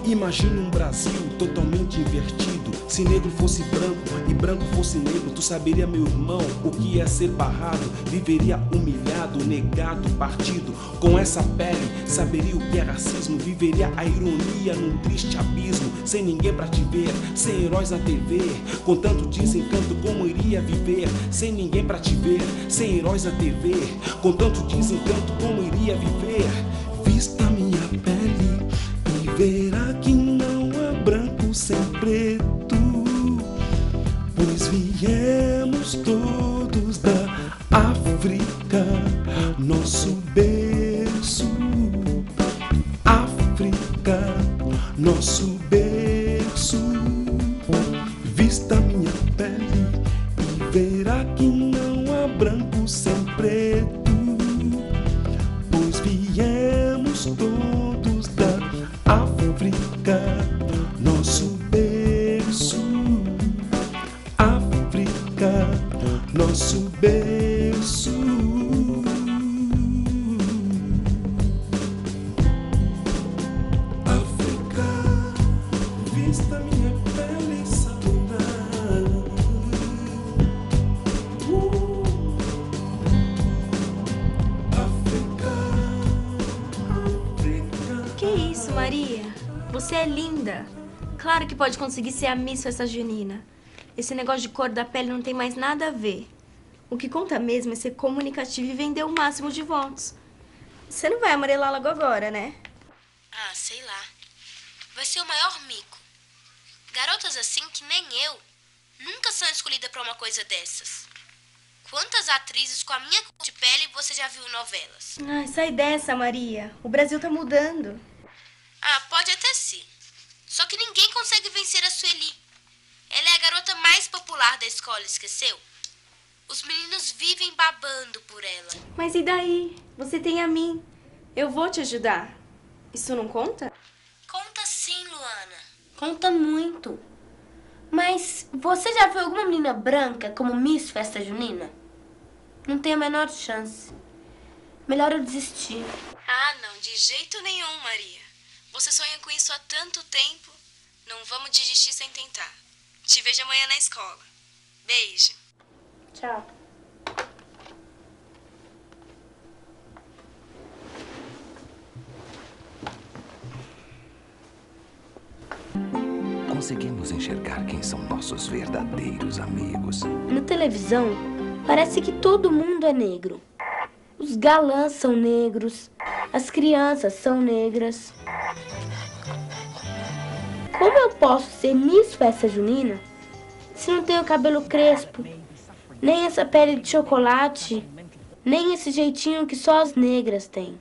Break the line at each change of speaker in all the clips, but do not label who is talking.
Imagine um Brasil totalmente invertido. Se negro fosse branco e branco fosse negro, tu saberia, meu irmão, o que ia ser barrado. Viveria humilhado, negado, partido. Com essa pele, saberia o que é racismo. Viveria a ironia num triste abismo. Sem ninguém pra te ver, sem heróis na TV. Com tanto desencanto, como iria viver? Sem ninguém pra te ver, sem heróis na TV. Com tanto desencanto, como iria viver? Vista minha pele e verá que não há branco sem preto. Pois viemos todos da África, nosso berço. África, nosso berço. Vista minha pele e verá que não há branco sem preto. Pois viemos todos da África, nosso berço. África, nosso berço. África, vista minha pele saturada. África, África.
Que isso, Maria? Você é linda. Claro que pode conseguir ser a Miss Festa Junina. Esse negócio de cor da pele não tem mais nada a ver. O que conta mesmo é ser comunicativa e vender o máximo de votos. Você não vai amarelar logo agora, né?
Ah, sei lá. Vai ser o maior mico. Garotas assim que nem eu nunca são escolhidas pra uma coisa dessas. Quantas atrizes com a minha cor de pele você já viu em novelas?
Ai, sai dessa, Maria. O Brasil tá mudando.
Ah, pode até ser. Só que ninguém consegue vencer a Sueli. Ela é a garota mais popular da escola, esqueceu? Os meninos vivem babando por ela.
Mas e daí? Você tem a mim. Eu vou te ajudar. Isso não conta?
Conta sim, Luana.
Conta muito. Mas você já viu alguma menina branca como Miss Festa Junina? Não tem a menor chance. Melhor eu desistir.
Ah, não, de jeito nenhum, Maria. Você sonha com isso há tanto tempo. Não vamos desistir sem tentar. Te vejo amanhã na escola. Beijo.
Tchau.
Conseguimos enxergar quem são nossos verdadeiros amigos.
Na televisão, parece que todo mundo é negro. Os galãs são negros, as crianças são negras. Como eu posso ser Miss Festa Junina se não tenho cabelo crespo, nem essa pele de chocolate, nem esse jeitinho que só as negras têm?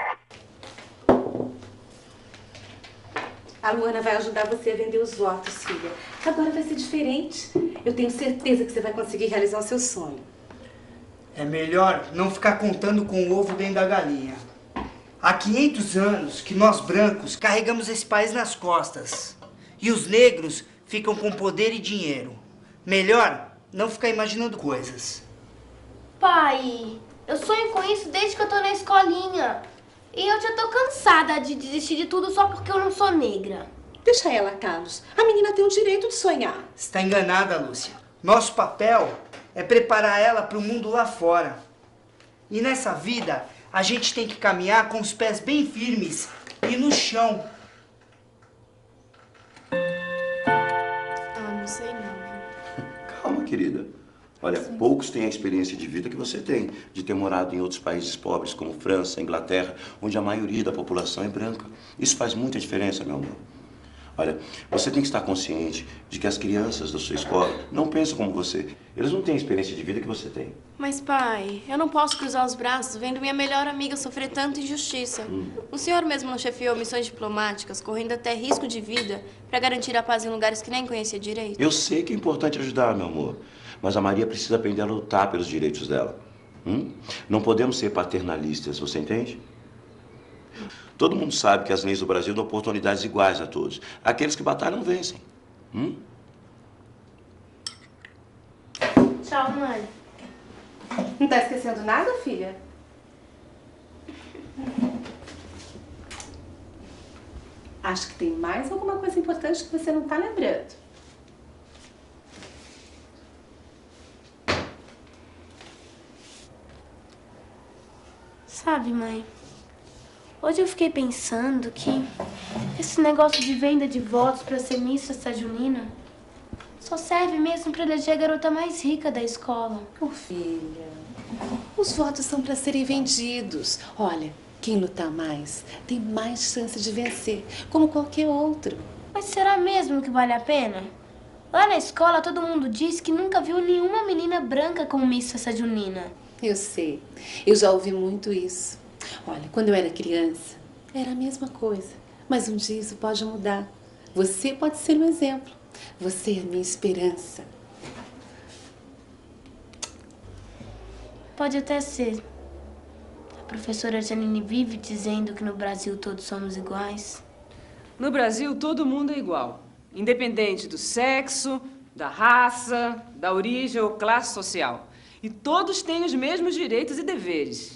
A Luana vai ajudar você a vender os votos, filha. Agora vai ser diferente. Eu tenho certeza que você vai conseguir realizar o seu sonho.
É melhor não ficar contando com o ovo dentro da galinha. Há 500 anos que nós brancos carregamos esse país nas costas. E os negros ficam com poder e dinheiro. Melhor não ficar imaginando coisas.
Pai, eu sonho com isso desde que eu tô na escolinha. E eu já tô cansada de desistir de tudo só porque eu não sou negra.
Deixa ela, Carlos. A menina tem o direito de sonhar.
Você está enganada, Lúcia. Nosso papel é preparar ela para o mundo lá fora. E nessa vida, a gente tem que caminhar com os pés bem firmes e no chão.
Ah, não sei não.
Calma, querida. Olha, poucos têm a experiência de vida que você tem, de ter morado em outros países pobres, como França, Inglaterra, onde a maioria da população é branca. Isso faz muita diferença, meu amor. Olha, você tem que estar consciente de que as crianças da sua escola não pensam como você. Eles não têm a experiência de vida que você tem.
Mas, pai, eu não posso cruzar os braços vendo minha melhor amiga sofrer tanta injustiça. O senhor mesmo não chefiou missões diplomáticas, correndo até risco de vida para garantir a paz em lugares que nem conhecia direito?
Eu sei que é importante ajudar, meu amor. Mas a Maria precisa aprender a lutar pelos direitos dela. Não podemos ser paternalistas, você entende? Todo mundo sabe que as leis do Brasil dão oportunidades iguais a todos. Aqueles que batalham vencem.
Tchau, mãe.
Não tá esquecendo nada, filha? Acho que tem mais alguma coisa importante que você não tá lembrando.
Sabe, mãe, hoje eu fiquei pensando que esse negócio de venda de votos pra ser Miss Festa Junina só serve mesmo pra eleger a garota mais rica da escola.
Ô, filha, os votos são pra serem vendidos. Olha, quem lutar mais tem mais chance de vencer, como qualquer outro.
Mas será mesmo que vale a pena? Lá na escola todo mundo diz que nunca viu nenhuma menina branca como Miss Festa Junina.
Eu sei, eu já ouvi muito isso. Olha, quando eu era criança, era a mesma coisa. Mas um dia isso pode mudar. Você pode ser um exemplo. Você é a minha esperança.
Pode até ser. A professora Janine vive dizendo que no Brasil todos somos iguais.
No Brasil, todo mundo é igual. Independente do sexo, da raça, da origem ou classe social. E todos têm os mesmos direitos e deveres.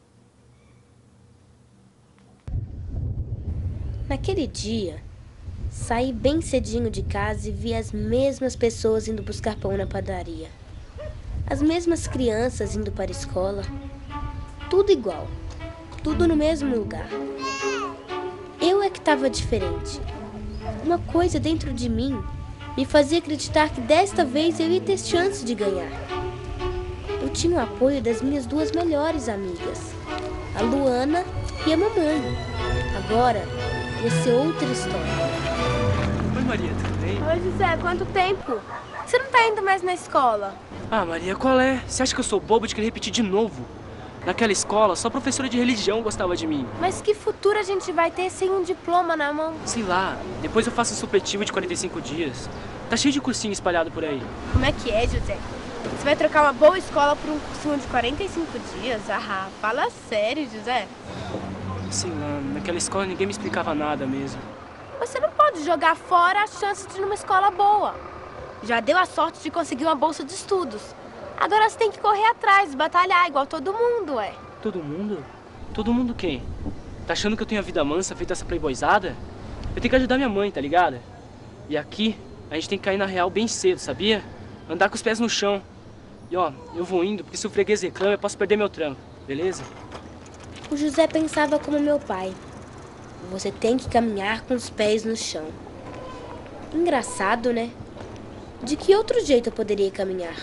Naquele dia, saí bem cedinho de casa e vi as mesmas pessoas indo buscar pão na padaria. As mesmas crianças indo para a escola. Tudo igual. Tudo no mesmo lugar. Eu é que estava diferente. Uma coisa dentro de mim me fazia acreditar que desta vez eu ia ter chance de ganhar. Eu tinha o apoio das minhas duas melhores amigas, a Luana e a mamãe. Agora ia ser outra história.
Oi, Maria, tudo bem?
Oi, José, quanto tempo? Você não tá indo mais na escola?
Ah, Maria, qual é? Você acha que eu sou bobo de querer repetir de novo? Naquela escola, só a professora de religião gostava de mim.
Mas que futuro a gente vai ter sem um diploma na mão?
Sei lá, depois eu faço um supletivo de 45 dias. Tá cheio de cursinho espalhado por aí.
Como é que é, José? Você vai trocar uma boa escola por um cursinho de 45 dias? Ah, fala sério, José.
Sei lá, naquela escola ninguém me explicava nada mesmo.
Você não pode jogar fora a chance de ir numa escola boa. Já deu a sorte de conseguir uma bolsa de estudos. Agora você tem que correr atrás, batalhar igual todo mundo, ué.
Todo mundo? Todo mundo quem? Tá achando que eu tenho a vida mansa feita essa playboyzada? Eu tenho que ajudar minha mãe, tá ligada? E aqui, a gente tem que cair na real bem cedo, sabia? Andar com os pés no chão. E ó, eu vou indo, porque se o freguês reclama, eu posso perder meu trampo, beleza?
O José pensava como meu pai. Você tem que caminhar com os pés no chão. Engraçado, né? De que outro jeito eu poderia caminhar?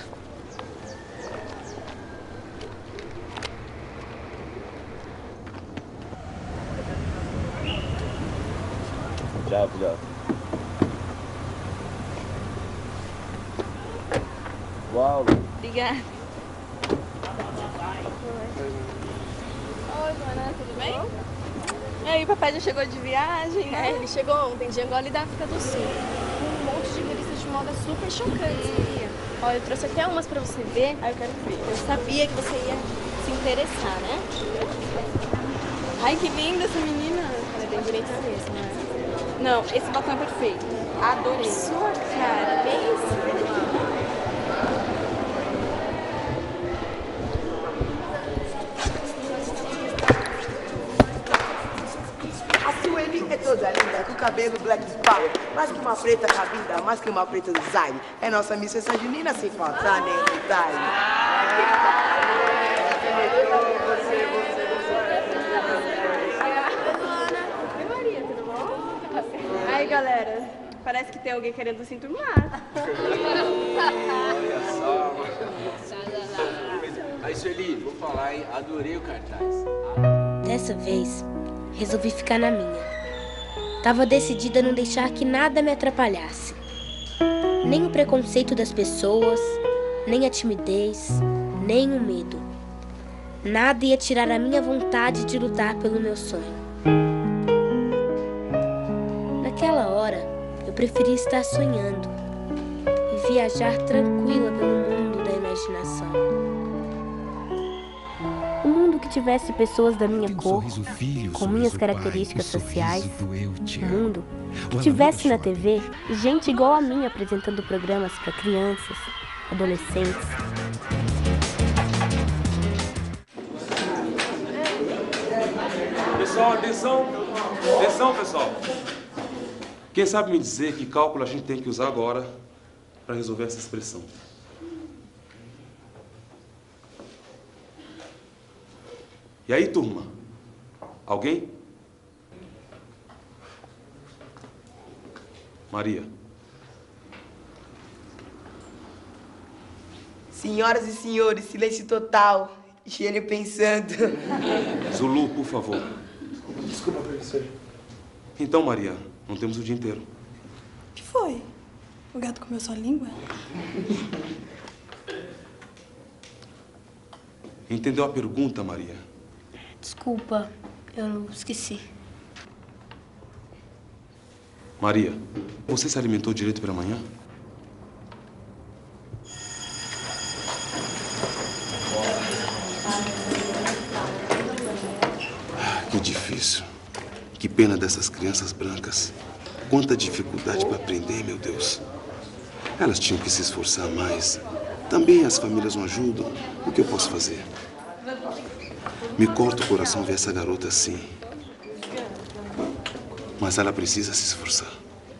Tchau, filhote. Boa aula.
Obrigada. Oi, Joana, tudo bem? E aí, o papai já chegou de viagem, né?
Ele chegou ontem de Angola e da África do Sul. Um monte de revistas de moda super chocantes. Ó, eu trouxe até umas pra você ver.
Ai, eu quero ver.
Eu sabia que você ia se interessar, né?
Ai, que linda essa menina.
Ela é bem direita mesmo, né?
Não, esse batom é perfeito. Adorei.
Sua cara, bem isso.
A Sueli é toda linda, com o cabelo black spark, mais que uma preta cabida, mais que uma preta design. É nossa Miss Festa Junina sem faltar nem detalhe.
Aí, galera, parece que tem alguém querendo se enturmar.
Olha só, Aí, Sueli, vou falar, hein? Adorei o cartaz.
Dessa vez, resolvi ficar na minha. Tava decidida a não deixar que nada me atrapalhasse. Nem o preconceito das pessoas, nem a timidez, nem o medo. Nada ia tirar a minha vontade de lutar pelo meu sonho. Naquela hora, eu preferia estar sonhando e viajar tranquila pelo mundo da imaginação. Um mundo que tivesse pessoas da minha cor, com minhas características sociais. Um mundo que tivesse na TV gente igual a mim apresentando programas para crianças, adolescentes.
Pessoal, atenção! Atenção, pessoal!
Quem sabe me dizer que cálculo a gente tem que usar agora para resolver essa expressão? E aí, turma? Alguém? Maria.
Senhoras e senhores, silêncio total. Gênio pensando.
Zulu, por favor.
Desculpa, professor.
Então, Maria, não temos o dia inteiro.
O que foi? O gato comeu sua língua?
Entendeu a pergunta, Maria?
Desculpa, eu esqueci.
Maria, você se alimentou direito pela manhã? Que difícil. Que pena dessas crianças brancas. Quanta dificuldade para aprender, meu Deus. Elas tinham que se esforçar mais. Também as famílias não ajudam. O que eu posso fazer? Me corta o coração ver essa garota assim. Mas ela precisa se esforçar.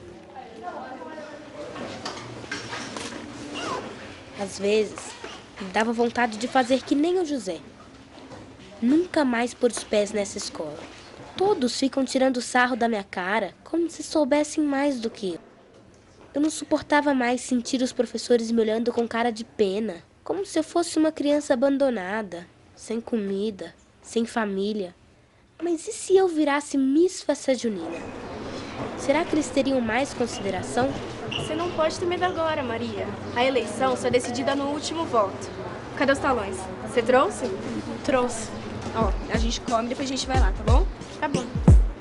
Às vezes, me dava vontade de fazer que nem o José. Nunca mais pôr os pés nessa escola. Todos ficam tirando sarro da minha cara, como se soubessem mais do que eu. Eu não suportava mais sentir os professores me olhando com cara de pena, como se eu fosse uma criança abandonada, sem comida, sem família. Mas e se eu virasse Miss Festa Junina? Será que eles teriam mais consideração?
Você não pode ter medo agora, Maria. A eleição só é decidida no último voto. Cadê os talões? Você trouxe?
Trouxe. Ó, a gente come e depois a gente vai lá, tá bom?
Tá bom.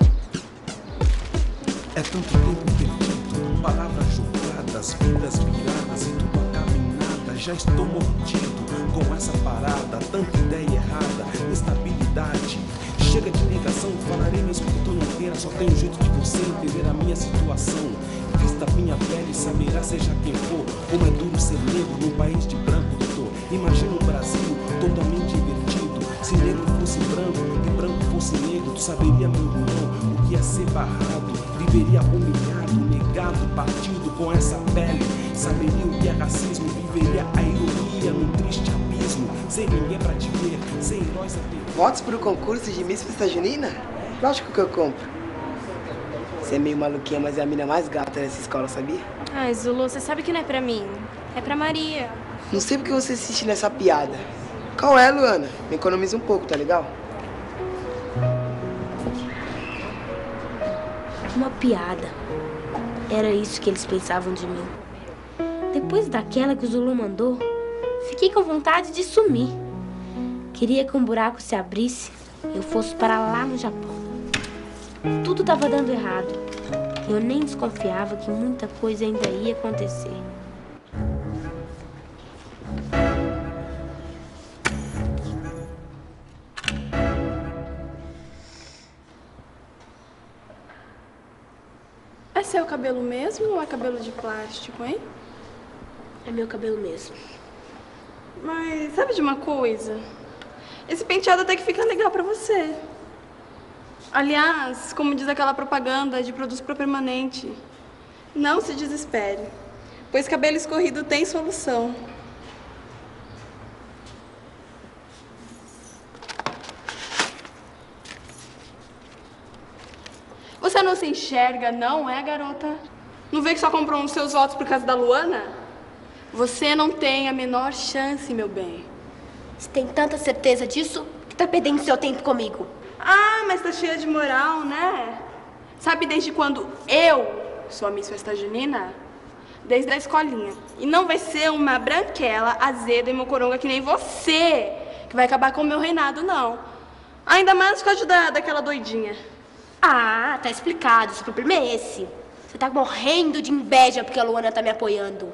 É tanto tempo perdido, palavras jogadas, vidas viradas e tudo acaba em nada. Já estou mordido com essa parada, tanta ideia errada, instabilidade. Chega de negação, falarei mesmo que tô inteira. Só tem um jeito de você entender a minha situação. Vista minha pele, saberá seja quem for. Como é duro ser negro num país de branco, doutor. Imagina um Brasil totalmente invertido. Se negro fosse branco e branco fosse negro, tu saberia, meu irmão, o que é ser barrado. Viveria humilhado, negado, partido com essa pele. Saberia o que é racismo, viveria a ironia num triste abismo. Sem ninguém pra te ver, sem heróis a ter.
Votos pro concurso de Miss Festa Junina? Lógico que eu compro. Você é meio maluquinha, mas é a mina mais gata dessa escola, sabia?
Ai, Zulu, você sabe que não é pra mim. É pra Maria.
Não sei porque você insiste nessa piada. Qual é, Luana? Me economiza um pouco, tá legal?
Uma piada. Era isso que eles pensavam de mim. Depois daquela que o Zulu mandou, fiquei com vontade de sumir. Queria que um buraco se abrisse e eu fosse para lá no Japão. Tudo estava dando errado. Eu nem desconfiava que muita coisa ainda ia acontecer.
É seu cabelo mesmo ou é cabelo de plástico, hein?
É meu cabelo mesmo.
Mas sabe de uma coisa? Esse penteado até que fica legal pra você. Aliás, como diz aquela propaganda de produtos para permanente, não se desespere, pois cabelo escorrido tem solução. Você não se enxerga, não é, garota? Não vê que só comprou os seus votos por causa da Luana? Você não tem a menor chance, meu bem.
Você tem tanta certeza disso que tá perdendo seu tempo comigo.
Ah, mas tá cheia de moral, né? Sabe desde quando eu sou a Miss Festa Junina? Desde a escolinha. E não vai ser uma branquela, azeda e mocoronga que nem você que vai acabar com o meu reinado, não. Ainda mais com a ajuda daquela doidinha.
Ah, tá explicado. O problema é esse. Você tá morrendo de inveja porque a Luana tá me apoiando.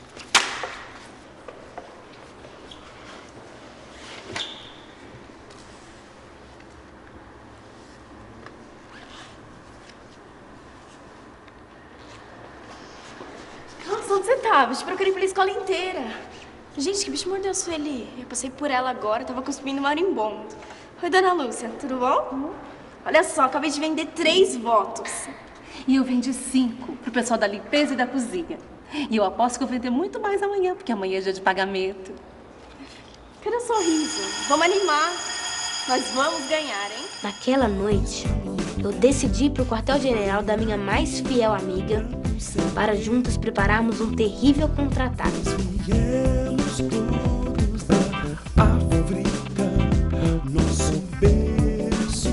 Nossa, onde você tava? Eu te procurei pela escola inteira. Gente, que bicho mordeu a Sueli? Eu passei por ela agora, tava cuspindo marimbondo. Oi, dona Lúcia, tudo bom? Olha só, acabei de vender 3 votos.
E eu vendi 5 pro pessoal da limpeza e da cozinha. E eu aposto que eu vou vender muito mais amanhã, porque amanhã é dia de pagamento.
Cadê o sorriso? Vamos animar. Nós vamos ganhar, hein?
Naquela noite, eu decidi ir pro quartel-general da minha mais fiel amiga para juntos prepararmos um terrível contra-ataque.
Viemos todos da África, nosso berço.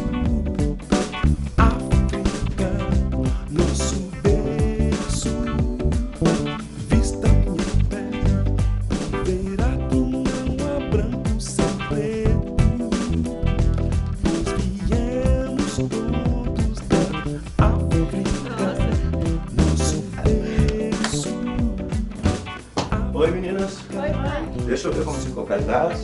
África, nosso berço. Vista minha pele, verá que não há branco sem preto. Pois viemos todos da África, nosso berço.
Oi, meninas.
Oi, pai.
Deixa eu ver como ficou o cartaz.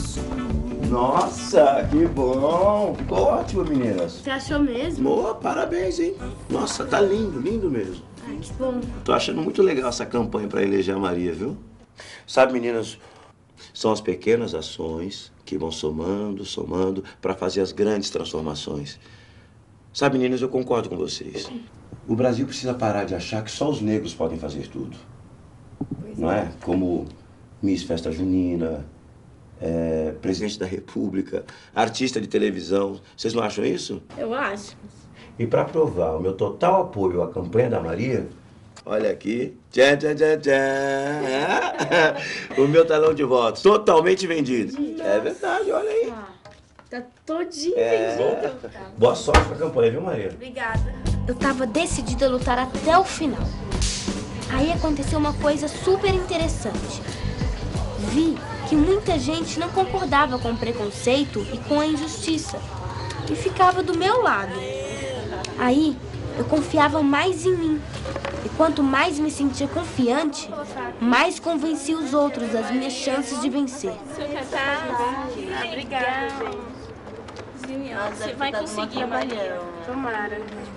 Nossa, que bom. Ficou ótimo, meninas.
Você achou mesmo?
Boa, parabéns, hein? Nossa, tá lindo, lindo mesmo.
Ai, que bom.
Tô achando muito legal essa campanha para eleger a Maria, viu? Sabe, meninas, são as pequenas ações que vão somando, somando para fazer as grandes transformações. Sabe, meninas, eu concordo com vocês. O Brasil precisa parar de achar que só os negros podem fazer tudo. Não é? Como Miss Festa Junina, presidente da República, artista de televisão. Vocês não acham isso?
Eu acho.
E para provar o meu total apoio à campanha da Maria, olha aqui, tchan, tchan, tchan, tchan. O meu talão de votos, totalmente vendido. É verdade, olha aí.
Tá todinho vendido.
Boa sorte pra campanha, viu, Maria?
Obrigada.
Eu tava decidida a lutar até o final. Aí aconteceu uma coisa super interessante. Vi que muita gente não concordava com o preconceito e com a injustiça e ficava do meu lado. Aí eu confiava mais em mim. E quanto mais me sentia confiante, mais convenci os outros das minhas chances de vencer.
Obrigada, gente. Você vai conseguir, Maria. Tomara.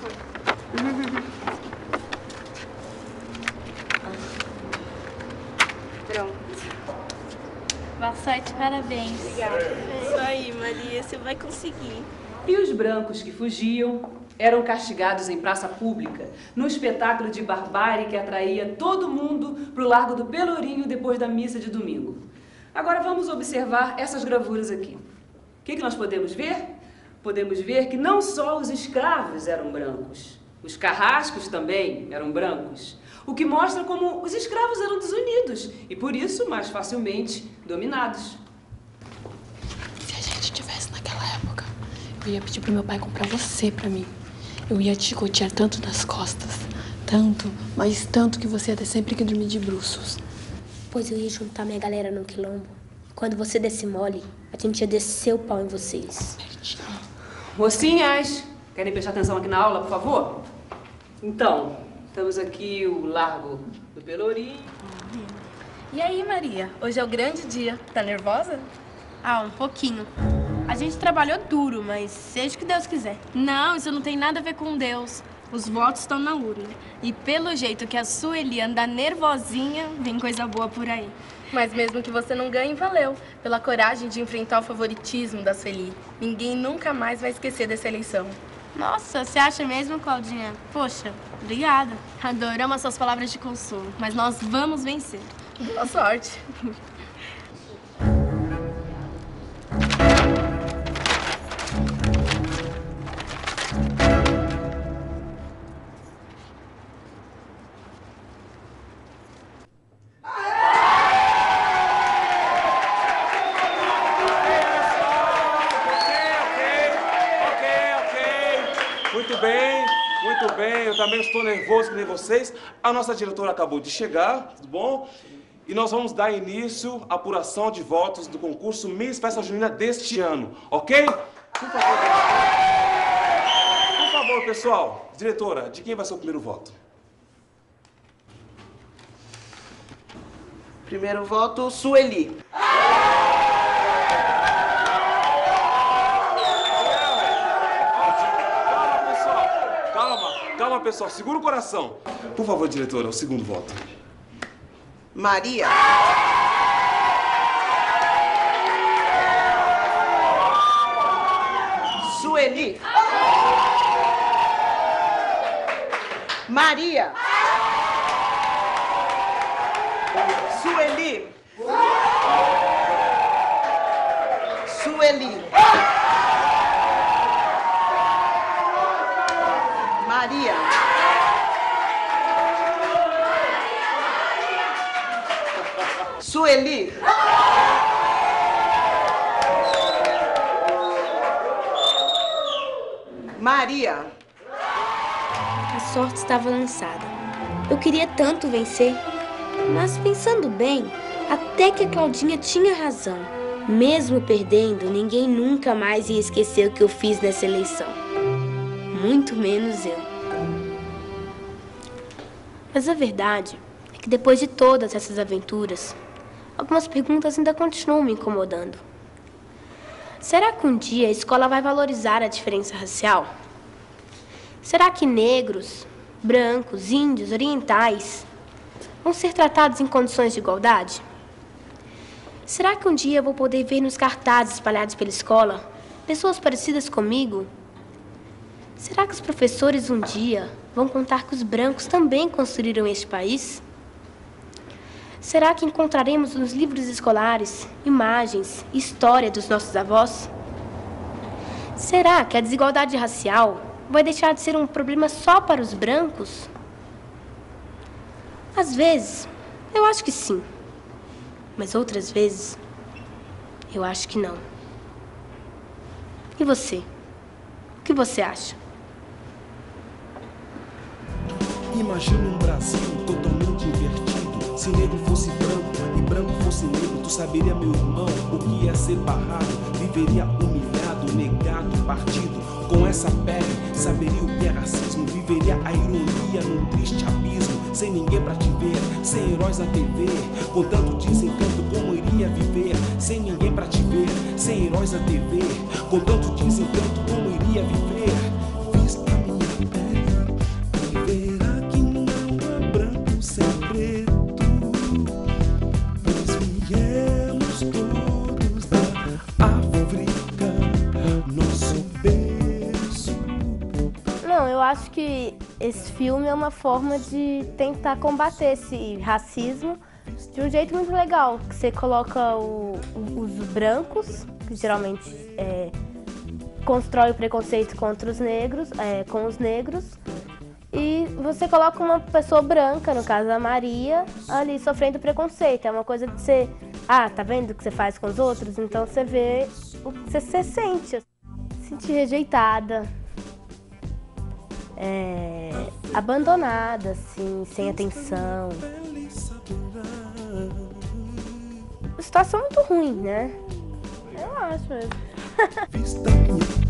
Pronto.
Boa sorte, parabéns.
Obrigada. Isso aí, Maria, você vai conseguir.
E os brancos que fugiam eram castigados em praça pública, num espetáculo de barbárie que atraía todo mundo para o Largo do Pelourinho depois da missa de domingo. Agora vamos observar essas gravuras aqui. O que nós podemos ver? Podemos ver que não só os escravos eram brancos, os carrascos também eram brancos, o que mostra como os escravos eram desunidos e, por isso, mais facilmente dominados.
Se a gente estivesse naquela época, eu ia pedir pro meu pai comprar você pra mim. Eu ia te chicotear tanto nas costas, tanto, mas tanto que você ia ter sempre que dormir de bruços.
Pois eu ia juntar minha galera no quilombo. Quando você desse mole, a gente ia descer o pau em vocês.
Mocinhas, querem prestar atenção aqui na aula, por favor? Então, estamos aqui o Largo do Pelourinho.
E aí, Maria? Hoje é o grande dia. Tá nervosa?
Ah, um pouquinho. A gente trabalhou duro, mas seja o que Deus quiser.
Não, isso não tem nada a ver com Deus. Os votos estão na urna. E pelo jeito que a Sueli anda nervosinha, vem coisa boa por aí. Mas mesmo que você não ganhe, valeu. Pela coragem de enfrentar o favoritismo da Sueli. Ninguém nunca mais vai esquecer dessa eleição.
Nossa, você acha mesmo, Claudinha? Poxa, obrigada.
Adoramos as suas palavras de consolo, mas nós vamos vencer. Boa sorte.
Muito bem, eu também estou nervoso que nem vocês. A nossa diretora acabou de chegar, tudo bom? E nós vamos dar início à apuração de votos do concurso Miss Festa Junina deste ano, ok? Por favor, pessoal. Diretora, de quem vai ser o primeiro voto?
Primeiro voto, Sueli.
Calma, pessoal. Segura o coração. Por favor, diretora, o segundo voto.
Maria.
Sueli.
Maria. Sueli. Sueli. Maria. Sueli. Maria.
A sorte estava lançada. Eu queria tanto vencer, mas pensando bem, até que a Claudinha tinha razão. Mesmo perdendo, ninguém nunca mais ia esquecer o que eu fiz nessa eleição. Muito menos eu. Mas a verdade é que depois de todas essas aventuras, algumas perguntas ainda continuam me incomodando. Será que um dia a escola vai valorizar a diferença racial? Será que negros, brancos, índios, orientais vão ser tratados em condições de igualdade? Será que um dia eu vou poder ver nos cartazes espalhados pela escola pessoas parecidas comigo? Será que os professores um dia vão contar que os brancos também construíram este país? Será que encontraremos nos livros escolares imagens e história dos nossos avós? Será que a desigualdade racial vai deixar de ser um problema só para os brancos? Às vezes, eu acho que sim. Mas outras vezes, eu acho que não. E você? O que você acha?
Imagina um Brasil totalmente invertido. Se negro fosse branco e branco fosse negro, tu saberia, meu irmão, o que é ser barrado. Viveria humilhado, negado, partido. Com essa pele, saberia o que é racismo. Viveria a ironia num triste abismo. Sem ninguém pra te ver, sem heróis na TV. Com tanto desencanto, como iria viver? Sem ninguém pra te ver, sem heróis na TV. Com tanto desencanto, como iria viver? Fiz a minha pele e verá que não há branco sem preto. Pois viemos todos da África, nosso berço.
Não, eu acho que esse filme é uma forma de tentar combater esse racismo de um jeito muito legal. Que você coloca os brancos, que geralmente constrói o preconceito contra os negros, com os negros, e você coloca uma pessoa branca, no caso a Maria, ali sofrendo preconceito. É uma coisa de você, tá vendo o que você faz com os outros? Então você vê o que você sente. Sentir rejeitada. Abandonada, assim, sem atenção. Situação muito ruim, né? Eu acho mesmo.